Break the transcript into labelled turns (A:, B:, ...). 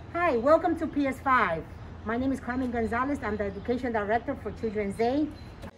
A: Hi, welcome to PS5. My name is Carmen Gonzalez. I'm the Education Director for Children's Day.